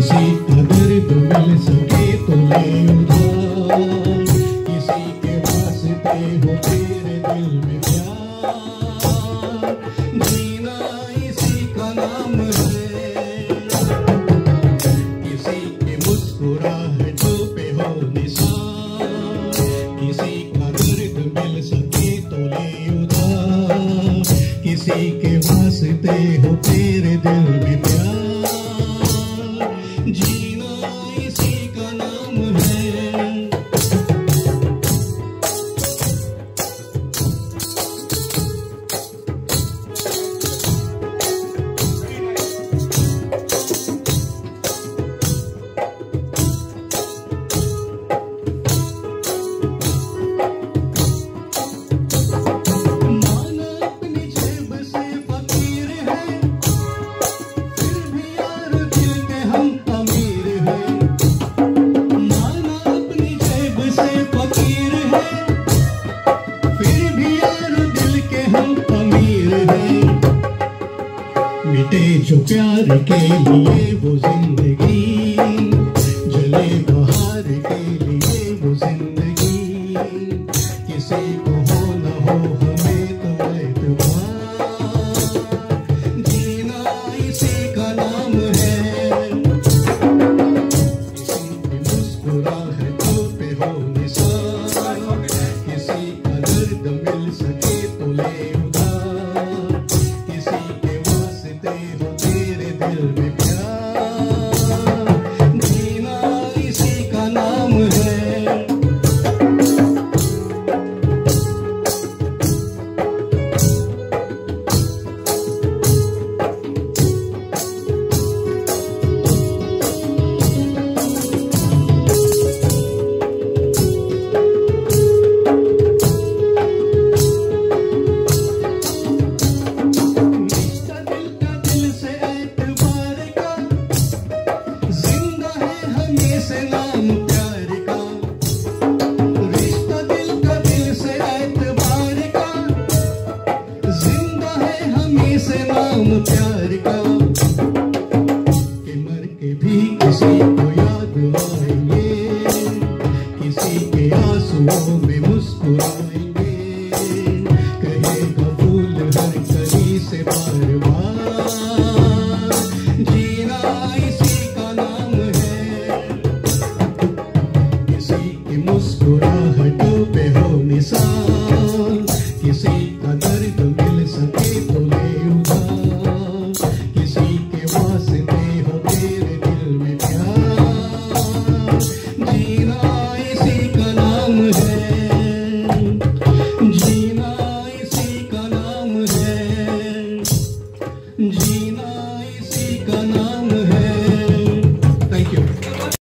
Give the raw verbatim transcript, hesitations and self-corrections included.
किसी का दर्द मिल सके तो ले उधार, किसी के वास्ते हो तेरे दिल में प्यार, जीना इसी का नाम है। किसी के मुस्कुराहटों पे हो निशान, किसी का दर्द मिल सके तो ले उधार, किसी के वास्ते हो तेरे दिल में प्यार, जीना इसी का नाम है। मिटे जो प्यार के लिए वो जिंदगी, जले बहार के लिए वो जिंदगी, किसी को हो न हो हमें तो एतबार, जीना इसी का नाम है। किसी की मुस्कुराहटों पे हो निशान, किसी का दर्द मिल सके तो ले उधार, किसी के वास्ते हो तेरे दिल में प्यार, जीना इसी का नाम है। से नाम प्यार का, रिश्ता दिल का दिल से एतबार का, जिंदा है हमें से नाम प्यार का, कि मर के भी किसी को याद आएंगे, किसी के आंसुओं में मुस्कुराएंगे, कहेगा फूल हर कली से बार बार, जीना इसी का नाम है। मुस्कुराहटों पे हो निशान, किसी का दर्द मिल सके तो ले उधार, किसी के वास्ते हो तेरे दिल में प्यार, जीना इसी का नाम है, जीना इसी का नाम है, जीना इसी का नाम